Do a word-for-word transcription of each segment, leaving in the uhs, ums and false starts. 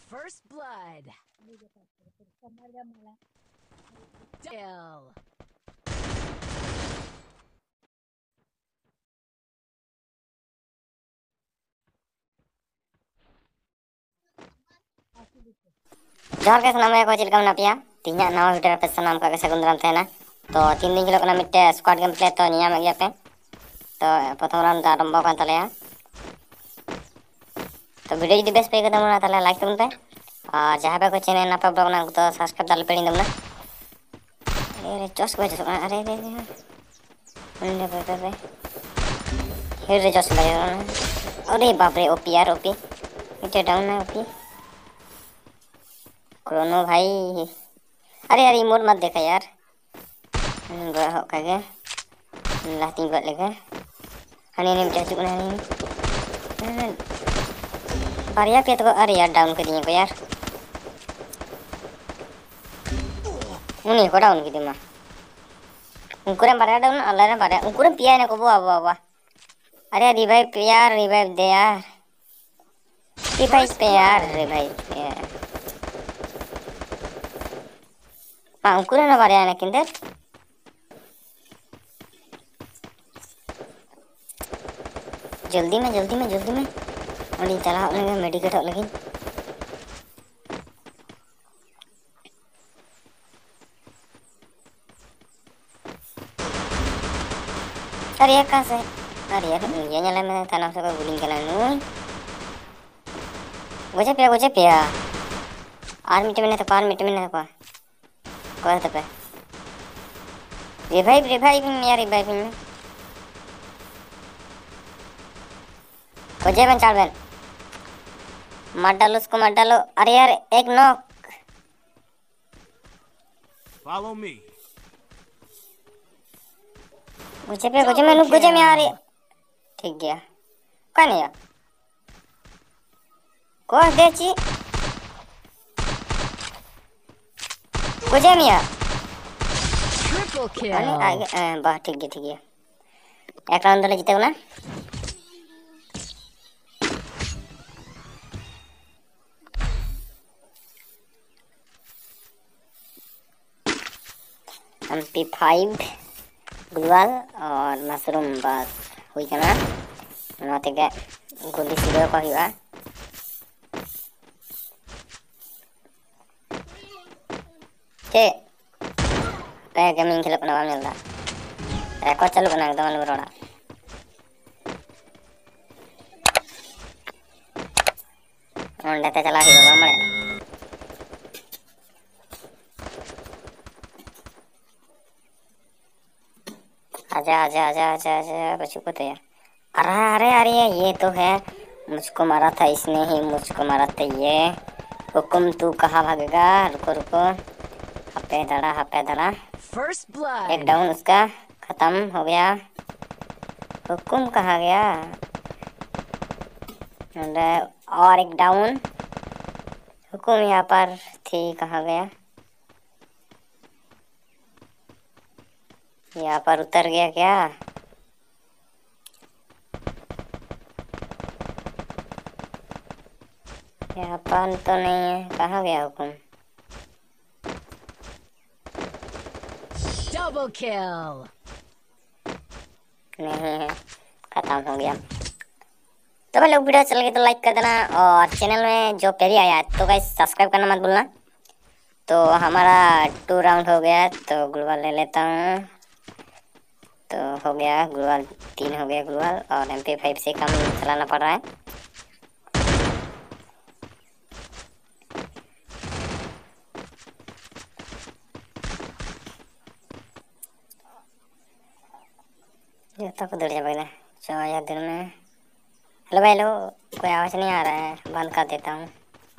First blood. Kill. जहाँ के नाम को चिलका मना पिया तीन नवा वीडियो पे सनाम का कैसे गुंदराम थे ना तो तीन दिन किलो कना मिट्टे स्क्वाड गेम प्ले तो निया में गया पे तो प्रथम राउंड दा आरंभ कान तले तो वीडियो जदि बेस पे कदम ना तले लाइक तुम पे और जहाँ पे को चैनल ना पे ब्लॉग ना तो सब्सक्राइब दाल पेड़ी तुम ना अरे चोस को चोस अरे रे रे अरे बे बे हे रे चोस बे अरे बाप रे ओपी यार ओपी मिट्टे डाउन है ओपी क्रोनो भाई अरे यार इमोट मत देखा यार gue hok kagak lah tinggal lagi hani ini bisa cukup hani Arya पे तो Arya डाउन कर दिए को यार उन्हीं को डाउन की थी माँ उनको ने बारह डाउन अल्लाह ने बारह उनको ने पिया ने को बुआ बुआ बुआ अरे रिवाइव यार रिवाइव दे यार रिवाइव पे यार रिवाइव यार हाँ उनको ने ना बारह ने किंदर जल्दी में जल्दी में जल्दी में और ये चला लगे मेडिकेट हो लगी अरे यार कहाँ से अरे यार ये nyala में tanam से कोई गुलिंग करना नून गोचे पिया गोचे पिया आर मिनट में नहीं तो पार मिनट में नहीं तो कौन तो पे रिवाइव रिवाइव में यार रिवाइव में गोचे बन चार बन मार डालो उसको मार डालो अरे यार एक नॉक Follow me. गोचे पे गोचे में नुक गोचे में आ रही ठीक गया कौन है यार कौन देची गोचे में यार Triple kill. अरे आगे बाह ठीक है ठीक है एक राउंड तो ले जीते हो ना एम पी फाइव ग्लूवाल और मशरूम बस हुई करना नोते के गोली सीधे को हुआ के पे गेमिंग खेल अपना वाला मिलता है को चलो बना एकदम वाला बरोड़ा और लेते चला ही होगा मरे आजा आजा आजा आजा आजा बच्चों को तो यार अरे अरे अरे ये तो है मुझको मारा था इसने ही मुझको मारा था ये हुकुम तू कहाँ भागेगा रुको रुको हपे धड़ा हपे धड़ा First blood. एक डाउन उसका खत्म हो गया हुकुम कहाँ गया और एक डाउन हुकुम यहाँ पर थी कहाँ गया यहाँ पर उतर गया क्या यहाँ पर तो नहीं है कहाँ गया हुकुम Double kill. नहीं है खत्म हो गया तो भाई लोग वीडियो चल गई तो लाइक कर देना और चैनल में जो पहले आया तो गाइस सब्सक्राइब करना मत भूलना तो हमारा टू राउंड हो गया तो ग्लूवाल ले लेता हूँ तो हो गया ग्लूवाल तीन हो गया ग्लूवाल और एम पी फाइव से कम चलाना पड़ रहा है ये तो कुछ बढ़िया बना चलो यार दिन में हेलो भाई हेलो कोई आवाज़ नहीं आ रहा है बंद कर देता हूँ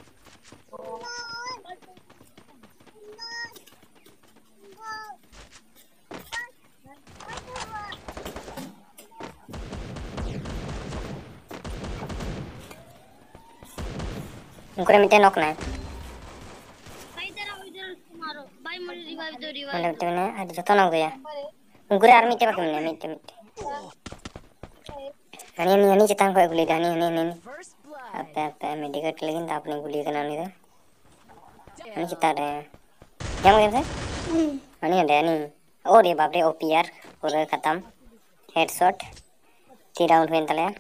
उनको मिट्टी नोकना है भाई तेरा इधर उसको मारो भाई मुझे रिवाइव दो रिवाइव मतलब तो ने आज जो तो नोक गया उनको आर्मी के बाकी में मिट्टी मिट्टी हनी हनी हनी चितांग को गुली Honey Honey Honey apa apa medical lagi tak apa guli kena ni tu. Ini kita ada. Jangan kan sih? Ini ada ni. Oh dia bapak O P R पूरा खत्म हेडशॉट तीन राउंड में तले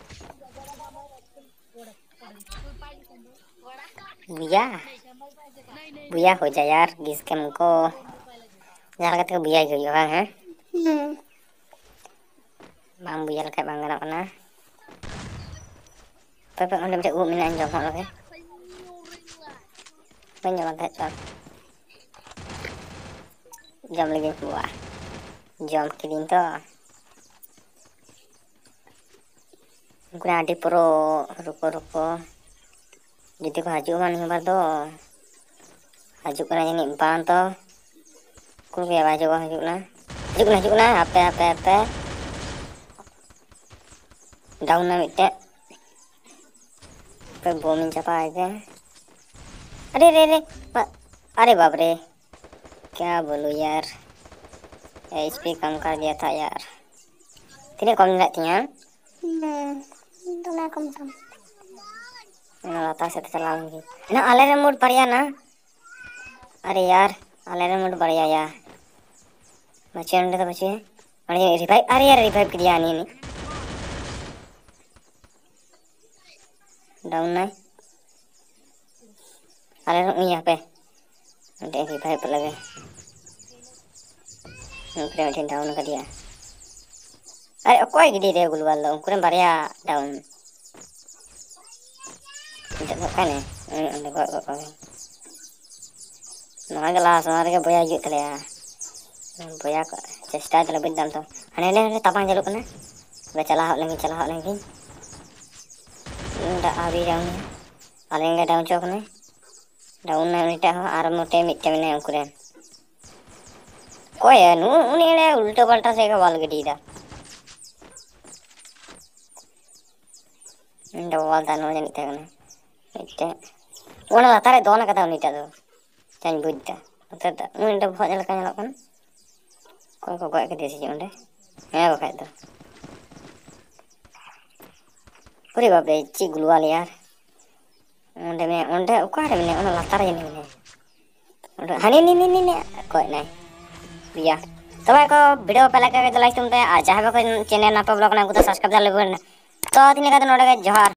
बुया बुया हो जाए यार जिस के मुझको जहाँ कहते हैं बुया ही होगा हैं bang buya lekat bang anak mana pepe on dem u mina anjong hok lagi banyak banget kan jam lagi buah jam kirim tu mungkin ada pro ruko ruko jadi ko haju man bar do haju kana ni ban to ku ya baju haju na haju na haju na apa apa apa down ना मिटे पे bombing चपा आए अरे रे रे अरे बाप रे क्या बोलूं यार एचपी कम कर दिया था यार तीन कम लगती हैं तो मैं कम कम ना लाता से तो चलाऊंगी ना आले मूड बढ़िया ना अरे यार आले मूड बढ़िया यार बच्चे अंडे तो बच्चे अरे रिवाइव अरे यार रिवाइव किया नहीं नहीं डाउन ना अरे यहाँ पे देखिए भाई पर लगे उनके डाउन कर दिया अरे कोई गिरी रे गुलवाल दो उनके बढ़िया डाउन देखो ने देखो देखो नॉन गला सोनार के बोया जुत ले बोया चेष्टा चलो बिदम तो हने ने तपां चलो कने वे चला हट लेंगे चला हट लेंगे दा आवी डाउन आलेंगे डाउन चौक ने डाउन ना नीटा हो आर मोटे मिट्टे में उनकुरे कोई है नु उन्हें उल्टा पलटा से का वाल गडी दा इंदा वाल दा नो जनी तकने मिट्टे ओना लातारे दोना कदा नीटा दो चान बुद्दा उतर दा उन इंदा भोज लका nyalok kan कोई को कोई के देसी onde है बखाय दो अरे बाप रे ची गुलवाल यार onde में onde उकारे में ओना लातार जने में onde हनी नी नी नी कोई नहीं बिया तबे को वीडियो पे लाइक करके लाइक तुम पे आ चाहे को चैनल ना पे ब्लॉग ना को सब्सक्राइब कर लेबो तो तिने का नोडे जोहार।